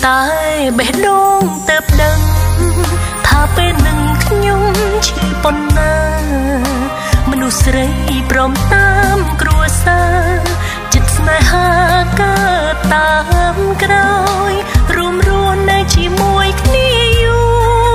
តែបេះដូងទៅដឹងថាពេលនឹងខ្ញុំឈឺប៉ុណ្ណាមនុស្សស្រីព្រមតាមគ្រួសារចិត្តស្នេហាកើតតាមក្រោយរួមរស់នៅជាមួយគ្នាយូ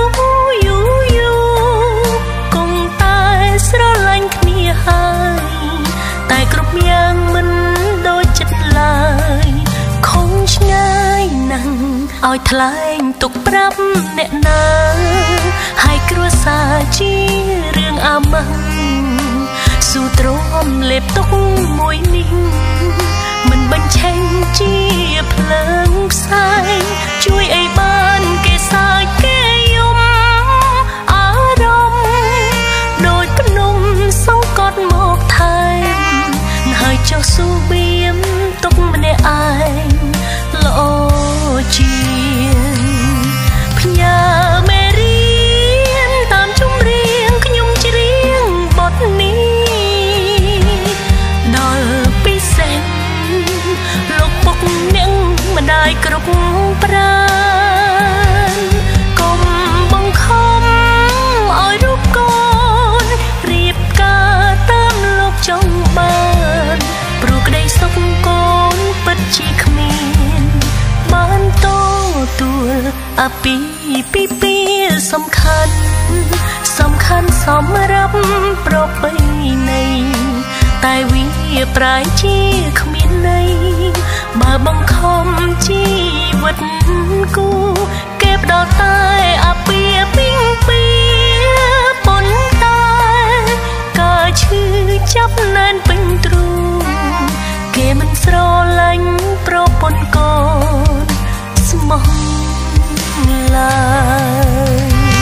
រគង់តែស្រឡាញ់គ្នាហើយតែគ្រប់យ៉ាងមិនដូចចិត្តឡើយខំឆ្ងាយណាស់ឲ្យថ្លែងទុកប្រាប់អ្នកណាហើយគ្រួសារជារឿងអាម៉ាស់ស៊ូទ្រាំលេបទុកមួយនេះមិនបញ្ឆេញជាភ្លើងផ្សាយជួយឲ្យបានគេសាយគេយំអារម្មណ៍ដូចភ្នំសង្កត់មកថែមហើយចុះស៊ូបៀមទុកម្នាក់ឯងល្អជាងផ្ញើមេរៀនតាមជំរៀងខ្ញុំច្រៀងបទនេះដល់ពិសេសលោកពុកអ្នកម្ដាយគ្រប់ប្រាណកុំបង្ខំឲ្យរូបកូនរៀបការតាមលោកចង់បានព្រោះក្តីសុខកូនពិតជាគ្មានបានទទួលអាពីពីសំខាន់សម្រាប់ប្រពៃណីតែវាប្រែជាគ្មានន័យបើបង្ខំជីវិតគូគេផ្ដល់តែអាពីពីប៉ុន្តែក៏ឈឺចាប់ណែនពេញទ្រូងគេមិនស្រឡាញ់ប្រពន្ធកូនស្មោះឡើយ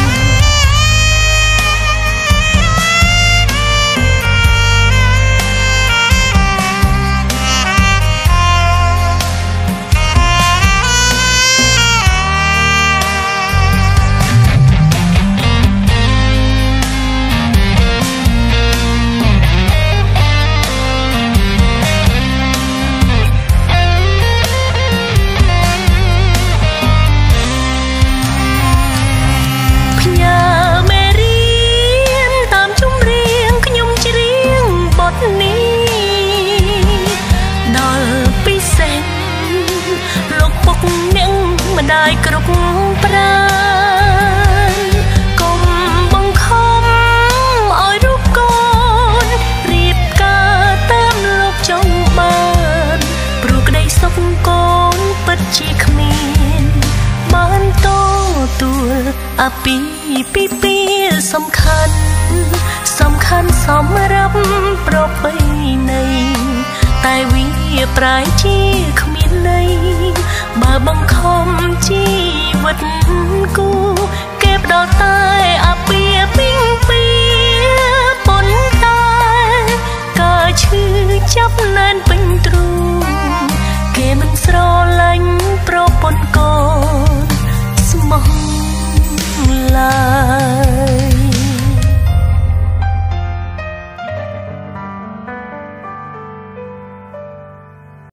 ម្ដាយគ្រប់ប្រាណកុំបង្ខំឲ្យរូបកូនរៀបការតាមលោកចង់បានព្រោះក្តីសុខកូនពិតជាគ្មានបានទទួលអាពីសំខាន់សម្រាប់ប្រពៃណីតែវាប្រែជាគ្មានន័យបើបង្ខំជីវិតគូគេផ្ដល់តែអាពីពីប៉ុន្តែក៏ឈឺចាប់ណែនពេញ